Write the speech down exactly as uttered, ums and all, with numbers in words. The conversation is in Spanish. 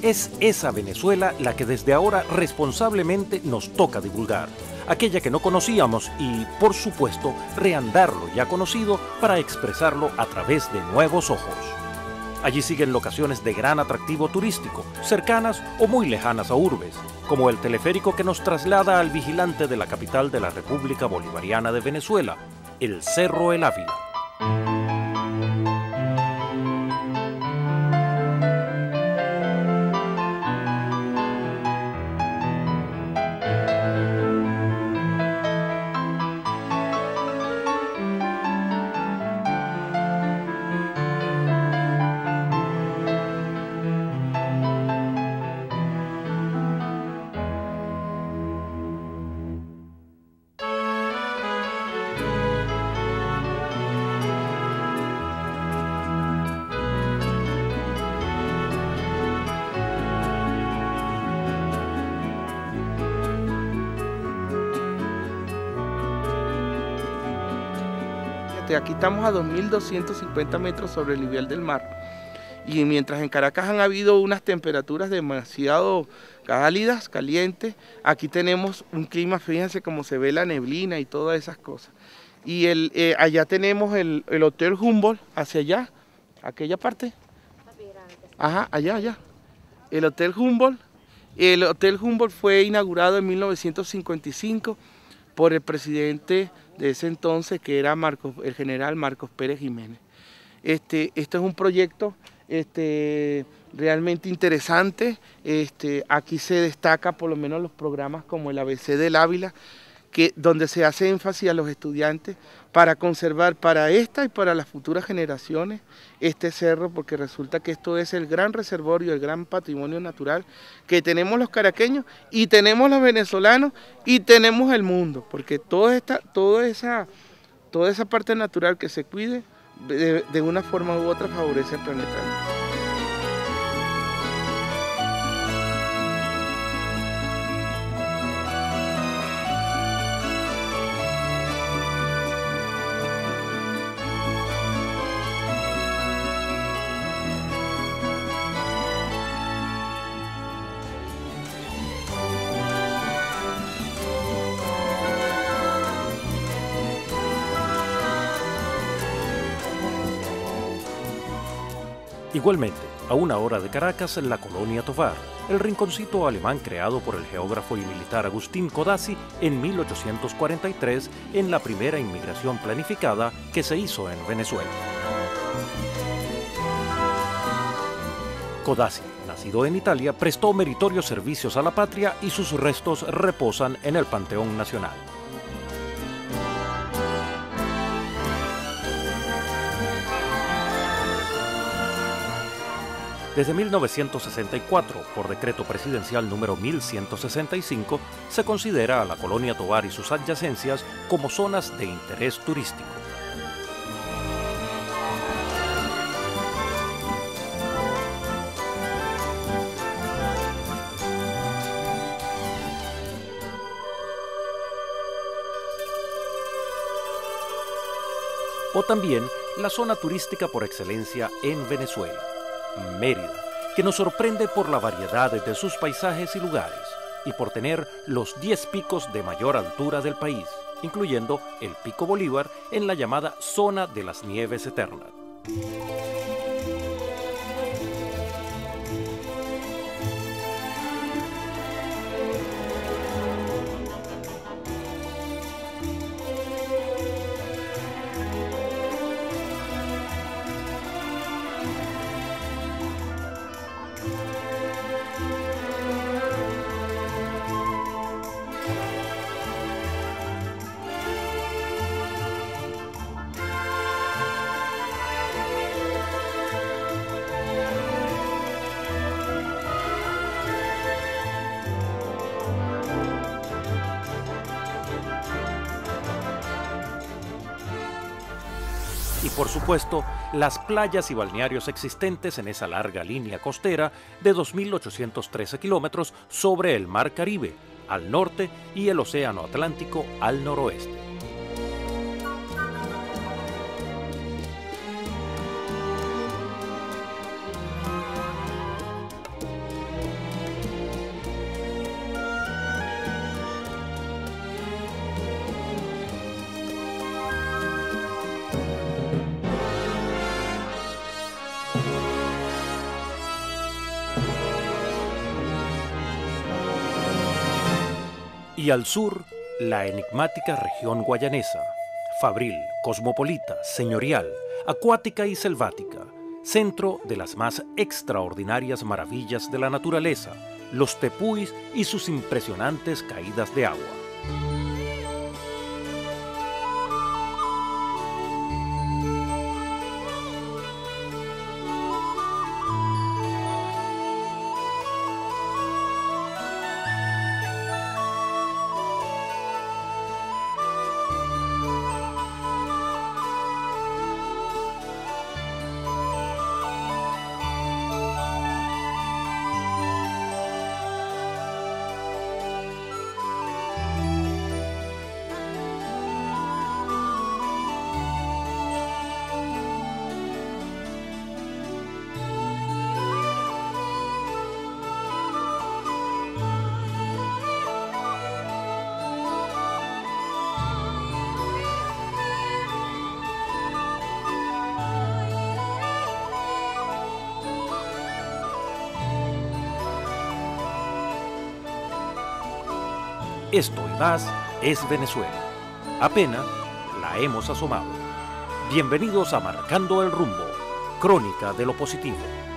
Es esa Venezuela la que desde ahora responsablemente nos toca divulgar, aquella que no conocíamos y, por supuesto, reandar lo ya conocido para expresarlo a través de nuevos ojos. Allí siguen locaciones de gran atractivo turístico, cercanas o muy lejanas a urbes, como el teleférico que nos traslada al vigilante de la capital de la República Bolivariana de Venezuela, el Cerro El Ávila. Aquí estamos a dos mil doscientos cincuenta metros sobre el nivel del mar, y mientras en Caracas han habido unas temperaturas demasiado cálidas, calientes, aquí tenemos un clima, fíjense cómo se ve la neblina y todas esas cosas. Y el, eh, allá tenemos el, el Hotel Humboldt, hacia allá, aquella parte. Ajá, allá, allá. El Hotel Humboldt. El Hotel Humboldt fue inaugurado en mil novecientos cincuenta y cinco por el presidente de ese entonces, que era Marcos, el general Marcos Pérez Jiménez. Este, este es un proyecto este, realmente interesante. Este, aquí se destaca por lo menos los programas como el A B C del Ávila, que, donde se hace énfasis a los estudiantes para conservar para esta y para las futuras generaciones este cerro, porque resulta que esto es el gran reservorio, el gran patrimonio natural que tenemos los caraqueños y tenemos los venezolanos y tenemos el mundo, porque toda esta, toda esa, toda esa parte natural que se cuide de, de una forma u otra favorece al planeta. Igualmente, a una hora de Caracas, en la colonia Tovar, el rinconcito alemán creado por el geógrafo y militar Agustín Codazzi en mil ochocientos cuarenta y tres en la primera inmigración planificada que se hizo en Venezuela. Codazzi, nacido en Italia, prestó meritorios servicios a la patria y sus restos reposan en el Panteón Nacional. Desde mil novecientos sesenta y cuatro, por decreto presidencial número mil ciento sesenta y cinco, se considera a la colonia Tovar y sus adyacencias como zonas de interés turístico. O también la zona turística por excelencia en Venezuela, Mérida, que nos sorprende por la variedad de sus paisajes y lugares y por tener los diez picos de mayor altura del país, incluyendo el Pico Bolívar en la llamada Zona de las Nieves Eternas. Y por supuesto, las playas y balnearios existentes en esa larga línea costera de dos mil ochocientos trece kilómetros sobre el Mar Caribe, al norte, y el Océano Atlántico al noroeste. Y al sur, la enigmática región guayanesa, fabril, cosmopolita, señorial, acuática y selvática, centro de las más extraordinarias maravillas de la naturaleza, los tepuis y sus impresionantes caídas de agua. Esto y más es Venezuela. Apenas la hemos asomado. Bienvenidos a Marcando el Rumbo, crónica de lo positivo.